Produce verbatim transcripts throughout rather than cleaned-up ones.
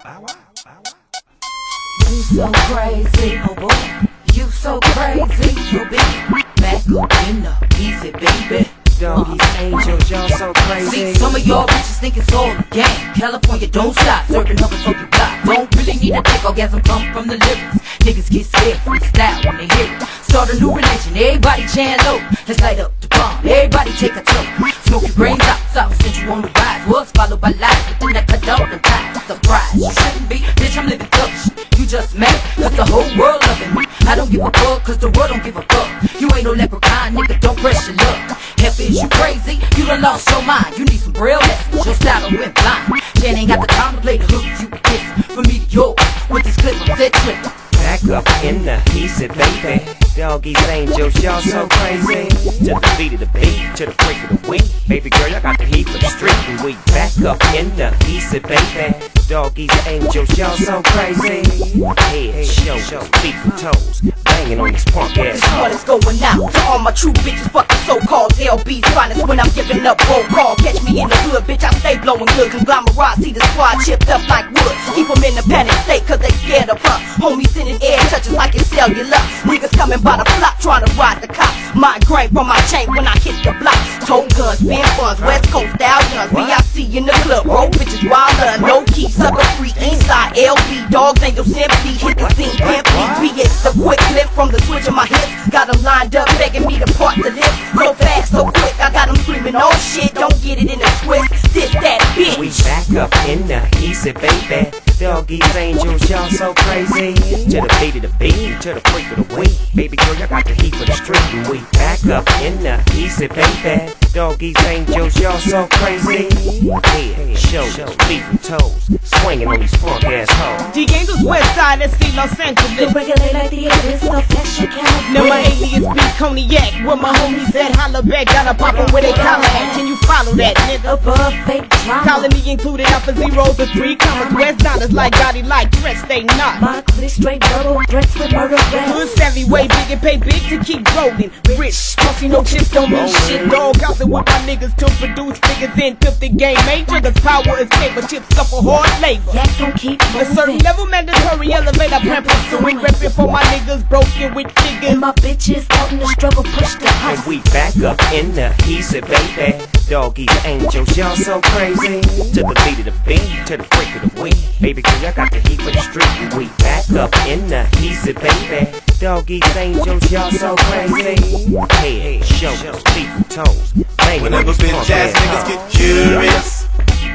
You so crazy, oh boy. You so crazy, so big. Back up in the easy, baby. Doggy's angels, y'all so crazy. See, some of y'all bitches think it's all a game. California don't stop, serving up and fucking block. Don't really need a dick, orgasm come from the lyrics. Niggas get scared, freestyle when they hear it. Start a new religion, everybody chant low. Let's light up the bomb, everybody take a toke. Smoke your brains out, south, since you on the rise. Was followed by lies, but then I cut out the ties. Surprise, you shouldn't be, bitch, I'm living thuggish. You just mad, cause the whole world loving me. I don't give a fuck, cause the world don't give a fuck. You ain't no leprechaun, nigga, don't press your luck. Hell, is you crazy? You done lost your mind. You need some braille lessons, your style done went blind. Jan ain't got the time to play the hook, you kiss. From me to yours, with this clip, I'm set tripping. Back up in the easy, baby. Doggy's angels, y'all so crazy. To the beat of the beat, to the break of the week. Baby girl, I got the heat for the street. And we back up in the easy, baby. Doggy's angels, y'all so crazy. Head, shoulders, feet and toes, banging on these punk ass This one is going out to all my true bitches, fucking so-called L B's finest. When I'm giving up roll call, catch me in the hood, bitch, I stay blowing good. Conglomerate, see the squad chipped up like wood. Keep them in the panic state, cause they scared of us. Homies sending air touches like it's cellular. Niggas coming by the block, trying to ride the cops. Migraine from my chain when I hit the block. Tote guns, spin funds, West Coast stallions. V I C in the club, roll bitches wilder, no key, sucker free, Eastside, L B, dogs ain't no simply. Hit the scene, pimply, B X, the quick clip from the switch of my hips. Got them lined up, begging me to part the lips. So fast, so quick, I got them screaming, oh shit, don't get it in a twist. This, that, bitch. We back up in the easy, baby. Doggy's angels, y'all so crazy. To the beat of the beat, to the freak of the week. Baby girl, y'all got the heat for the street. And we back up in the easy, baby. Doggy's angels, y'all so crazy. Head, shoulders, feet and toes, swinging on these funk ass hoes. The Angels West Side, let's see Los Angeles. To regulate like the others, so fashion count. Now my alias be cognac, where my homies at, holla back, gotta pop 'em where they collar at. Can you follow that, nigga? Above fake drama. Calling me included alpha zeros or three commas. West Dollars like Doggy like dress, they not. My clique straight double threats with murder rats. Good savvy, way big and pay big to keep rolling. Rich, pussy, no chips don't mean shit. Dog out there with my niggas to produce figures in fifty game major. Cause power is paper, chips suffer hard labor. Yak don't keep A certain moving. level mandatory, elevate, I plan pursuing. Reppin' for my niggas broken with figures. And my bitches out in the struggle push the And hustle. we back up in the easy, baby. Doggy's angels, y'all so crazy. To the beat of the beat, to the freak of the week. Baby girl, y'all got the heat for the street. And we back up in the easy, baby. Doggy's angels, y'all so crazy. Head, shoulders, feet and toes, banging on Whenever these bitch punk ass ass niggas hoes. get curious,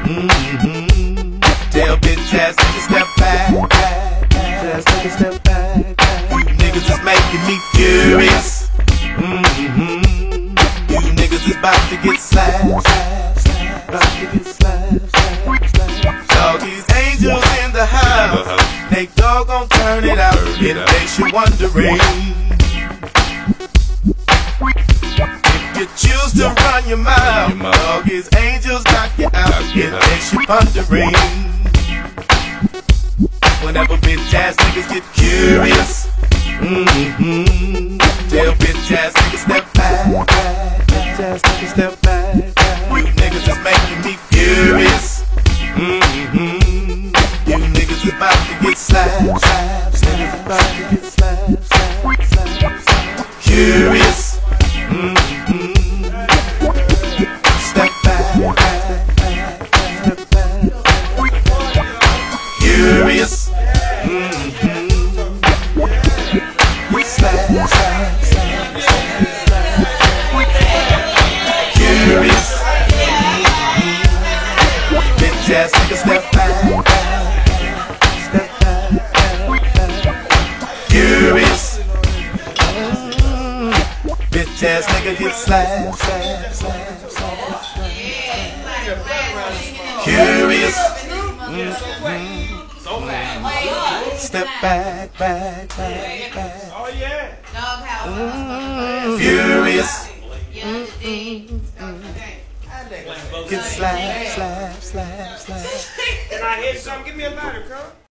mm-hmm. Tell bitch ass niggas step back, back, back. Just take a step back, back. You niggas is making me furious, mm-hmm. You niggas is about to get slapped, slapped, slapped. About to get slapped, slapped, slapped. Doggy's angels in the house. They dog gon' turn it out, in case you're wondering. If you choose to run your mouth, Doggy's angels knock you out, in case you're wondering. Whenever bitch ass niggas get curious, mm-hmm. Tell bitch ass niggas step back, back, bitch ass niggas step back, back. You niggas is making me furious, mm-hmm. You niggas about to get slapped, slapped, slapped. About to get slapped, slapped, slapped, slapped. Curious, mm-hmm. Step back, back, back, step back. Curious, mm-hmm. Slap, slap, slap, slap, slap. Curious, mm-hmm. Bitch ass nigga step back, back, step back, back, back. Curious, mm-hmm. Bitch ass nigga get slapped, slapped, slapped, slapped, slapped. Curious, mm-hmm. Step back, back, back, back. Oh yeah. Mm, furious. Mm, Get slap, slap, slap, slap. Can I hit something? Give me a lighter, cuz.